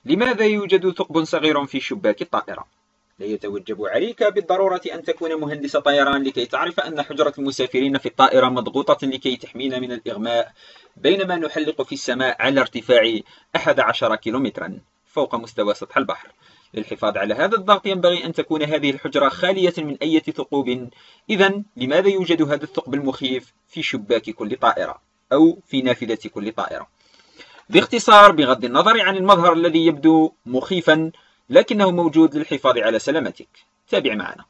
لماذا يوجد ثقب صغير في شباك الطائرة؟ لا يتوجب عليك بالضرورة أن تكون مهندس طيران لكي تعرف أن حجرة المسافرين في الطائرة مضغوطة لكي تحمينا من الإغماء بينما نحلق في السماء على ارتفاع 11 كيلومترا فوق مستوى سطح البحر. للحفاظ على هذا الضغط ينبغي أن تكون هذه الحجرة خالية من أي ثقوب. إذن لماذا يوجد هذا الثقب المخيف في شباك كل طائرة أو في نافذة كل طائرة؟ باختصار، بغض النظر عن المظهر الذي يبدو مخيفا، لكنه موجود للحفاظ على سلامتك. تابع معنا.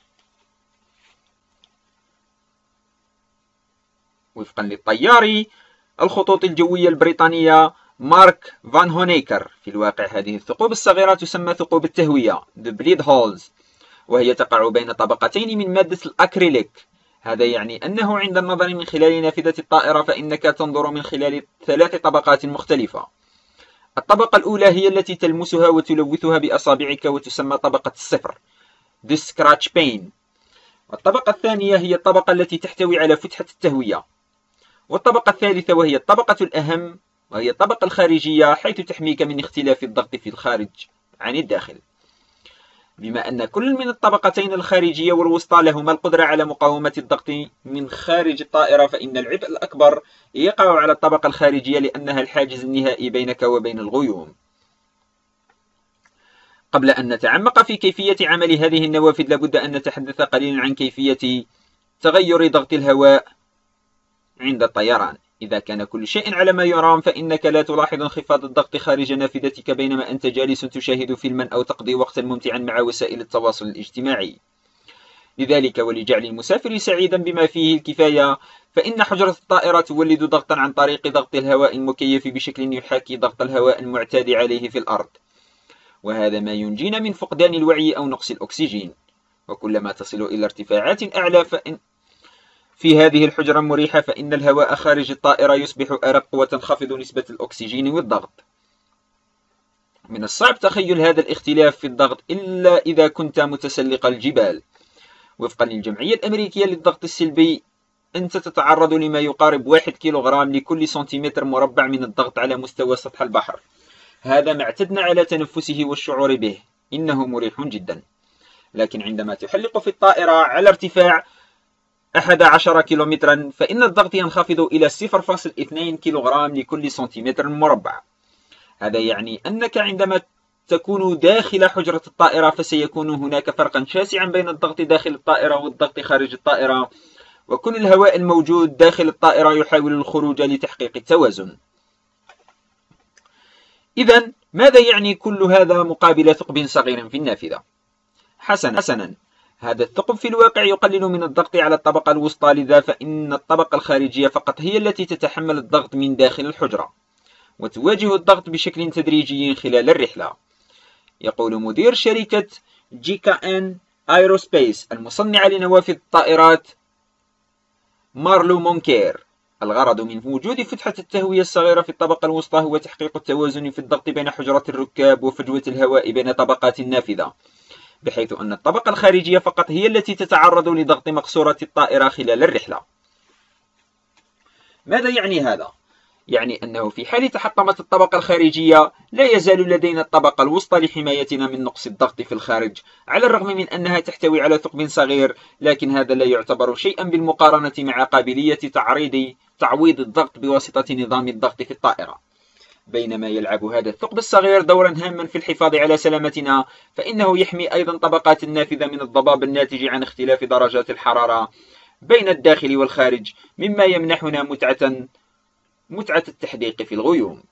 وفقا للطيار الخطوط الجوية البريطانية مارك فان هونيكر، في الواقع هذه الثقوب الصغيرة تسمى ثقوب التهوية The Bleed Holes، وهي تقع بين طبقتين من مادة الأكريليك. هذا يعني أنه عند النظر من خلال نافذة الطائرة فإنك تنظر من خلال 3 طبقات مختلفة. الطبقة الأولى هي التي تلمسها وتلوثها بأصابعك وتسمى طبقة الصفر The Scratch Pane. والطبقة الثانية هي الطبقة التي تحتوي على فتحة التهوية. والطبقة الثالثة وهي الطبقة الأهم وهي الطبقة الخارجية، حيث تحميك من اختلاف الضغط في الخارج عن الداخل. بما أن كل من الطبقتين الخارجية والوسطى لهما القدرة على مقاومة الضغط من خارج الطائرة، فإن العبء الأكبر يقع على الطبقة الخارجية لأنها الحاجز النهائي بينك وبين الغيوم. قبل أن نتعمق في كيفية عمل هذه النوافذ، لابد أن نتحدث قليلا عن كيفية تغير ضغط الهواء عند الطيران. إذا كان كل شيء على ما يرام فإنك لا تلاحظ انخفاض الضغط خارج نافذتك بينما أنت جالس تشاهد فيلما أو تقضي وقتا ممتعا مع وسائل التواصل الاجتماعي. لذلك ولجعل المسافر سعيدا بما فيه الكفاية، فإن حجرة الطائرة تولد ضغطا عن طريق ضغط الهواء المكيف بشكل يحاكي ضغط الهواء المعتاد عليه في الأرض، وهذا ما ينجينا من فقدان الوعي أو نقص الأكسجين. وكلما تصل إلى ارتفاعات أعلى في هذه الحجرة المريحة فإن الهواء خارج الطائرة يصبح أرق وتنخفض نسبة الأكسجين والضغط. من الصعب تخيل هذا الاختلاف في الضغط إلا إذا كنت متسلق الجبال. وفقا للجمعية الأمريكية للضغط السلبي، أنت تتعرض لما يقارب 1 كيلوغرام لكل سنتيمتر مربع من الضغط على مستوى سطح البحر. هذا ما اعتدنا على تنفسه والشعور به، إنه مريح جدا. لكن عندما تحلق في الطائرة على ارتفاع 11 كيلومترا فإن الضغط ينخفض إلى 0.2 كيلوغرام لكل سنتيمتر مربع. هذا يعني أنك عندما تكون داخل حجرة الطائرة فسيكون هناك فرقا شاسعا بين الضغط داخل الطائرة والضغط خارج الطائرة، وكل الهواء الموجود داخل الطائرة يحاول الخروج لتحقيق التوازن. إذن ماذا يعني كل هذا مقابل ثقب صغير في النافذة؟ حسنا، هذا الثقب في الواقع يقلل من الضغط على الطبقة الوسطى، لذا فإن الطبقة الخارجية فقط هي التي تتحمل الضغط من داخل الحجرة، وتواجه الضغط بشكل تدريجي خلال الرحلة. يقول مدير شركة GKN Aerospace المصنعة لنوافذ الطائرات مارلو مونكير: الغرض من وجود فتحة التهوية الصغيرة في الطبقة الوسطى هو تحقيق التوازن في الضغط بين حجرة الركاب وفجوة الهواء بين طبقات النافذة، بحيث أن الطبقة الخارجية فقط هي التي تتعرض لضغط مقصورة الطائرة خلال الرحلة. ماذا يعني هذا؟ يعني أنه في حال تحطمت الطبقة الخارجية لا يزال لدينا الطبقة الوسطى لحمايتنا من نقص الضغط في الخارج، على الرغم من أنها تحتوي على ثقب صغير، لكن هذا لا يعتبر شيئا بالمقارنة مع قابلية تعويض الضغط بواسطة نظام الضغط في الطائرة. بينما يلعب هذا الثقب الصغير دورا هاما في الحفاظ على سلامتنا، فإنه يحمي أيضا طبقات النافذة من الضباب الناتج عن اختلاف درجات الحرارة بين الداخل والخارج، مما يمنحنا متعة التحديق في الغيوم.